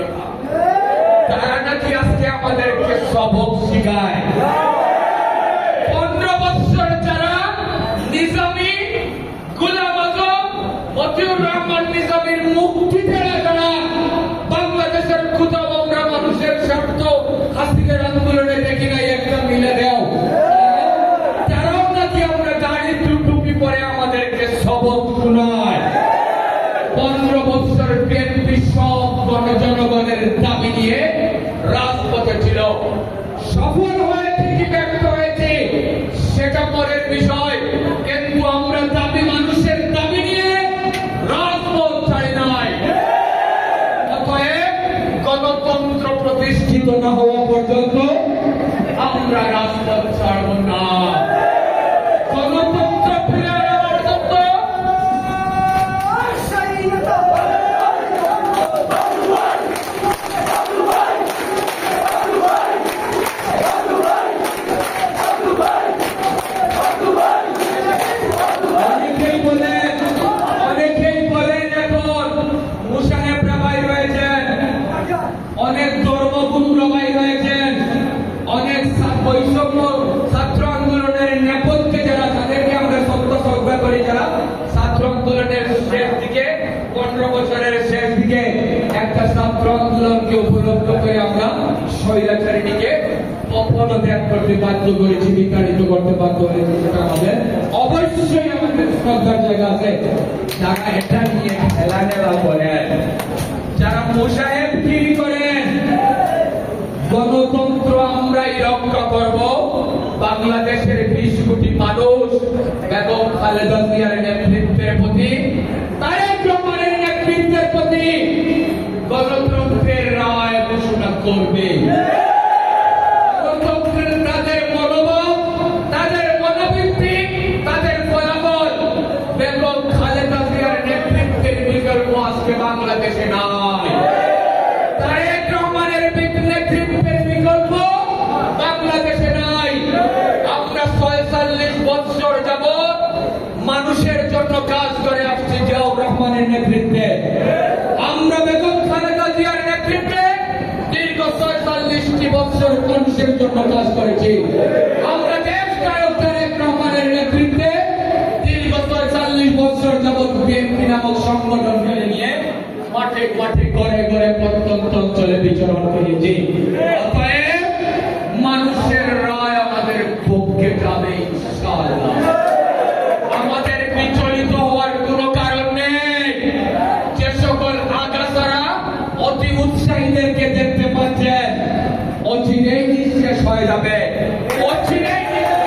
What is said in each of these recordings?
কথা, তারা নাকি আজকে আমাদেরকে সবক শিখায়। 15 বছর যারা নিজামী, গোলাম আজম, মতিউর রহমান নিজামীর মুক্তিতে যারা বাংলাদেশের ক্ষুদা আমরা মানুষের স্বার্থ হাসিনের আন্দোলনে দেখি নাই একটা মিলে দেও, তারাও নাকি আমরা দাড়ি টুপি পরে আমাদেরকে সবক শোনায়। 15 বছর বিএনপি সব জনগণের দাবি নিয়ে রাজপথে ছিল, সফল হয়েছে কি ব্যর্থ হয়েছে সেটা পরের বিষয়, কিন্তু আমরা দাবি মানুষের দাবি নিয়ে রাজপথ ছাড়ি নাই। অতএব গণতন্ত্র প্রতিষ্ঠিত না হওয়া পর্যন্ত আমরা রাজপথ ছাড়ব না। গণতন্ত্র ফিরে আনা পর্যন্ত অনেক ধর্মগুরুরা বাইর হয়েছেন, অনেক বৈষম্য ছাত্র আন্দোলনের নেপথ্যে যারা, তাদেরকে আমরা শ্রদ্ধা করি, যারা ছাত্র আন্দোলনের শেষ দিকে 15 বছরের শেষ দিকে একটা ছাত্র আন্দোলনকে উপলব্ধ করে আমরা স্বৈরাচারীকে পদত্যাগ করতে বাধ্য করেছি, বিতাড়িত করতে বাধ্য করেছি, সেটা আমাদের অবশ্যই আমাদের শ্রদ্ধার জায়গা আছে। যারা এটা নিয়ে খেলা নেওয়া করেন, যারা মুসাহেবগিরি করেন, গণতন্ত্র আমরাই রক্ষা করব। বাংলাদেশের 20 কোটি মানুষ বেগম খালেদা জিয়ার নেতৃত্বের প্রতি, তারেক রহমানের নেতৃত্বের প্রতি গণতন্ত্রের রায় ঘোষণা করবে। গণতন্ত্রের তাদের মনোভাব, তাদের মনোবৃত্তি, তাদের ফলাফল, বেগম খালেদা জিয়ার নেতৃত্বের বিকল্প আজকে বাংলাদেশে নাই। তারেক রহমানের নেতৃত্বের বিকল্প বাংলাদেশে নাই। আমরা 46 বছর যাবৎ মানুষের জন্য কাজ করে আসছি জিয়াউর রহমানের নেতৃত্বে। আমরা বেগম খালেদা জিয়ার নেতৃত্বে দীর্ঘ 46টি বছর মানুষের জন্য কাজ করেছি। আমরা দেশ নায়ক তারেক রহমানের নেতৃত্বে দীর্ঘ 46 বছর যাবৎ বিএনপি নামক সংগঠন ফেলে নিয়ে মাঠে মাঠে ঘরে ঘরে প্রত্যন্ত অঞ্চলে বিচরণ করেছি। অতএব মানুষের রায় আমাদের পক্ষে যাবে ইনশাআল্লাহ। আমাদের বিচলিত হওয়ার কোনো কারণ নেই। যে সকল আগাছারা অতি উৎসাহীদেরকে দেখতে পাচ্ছেন, অচিরেই নিঃশেষ হয়ে যাবে। অচিরেই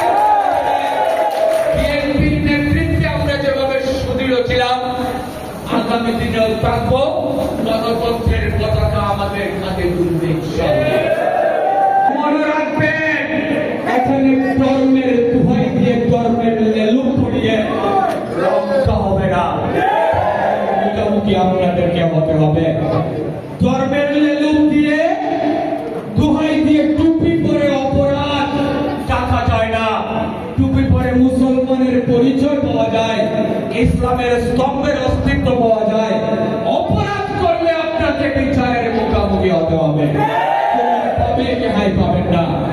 বিএনপির নেতৃত্বে আমরা যেভাবে সুদৃঢ় ছিলাম, আগামী দিনেও থাকবো। গণতন্ত্রের পতাকা আমাদের কাঁধে তুলবে ইনশাআল্লাহ। মনে রাখবেন, এখানে ধর্মের দোহাই দিয়ে, ধর্মের লেলু পড়িয়ে রক্ষা হবে না। মুখোমুখি আপনাদেরকে হতে হবে। ধর্মের লেলু দিয়ে, দোহাই দিয়ে টুপি পরে অপরাধ টাকা যায় না। টুপি পরে মুসলমানের পরিচয় পাওয়া যায়, ইসলামের স্তম্ভের অস্তিত্ব পাওয়া যায়। অপরাধ করলে আপনাকে বিচারের মুখোমুখি হতে হবে। পাবেন না।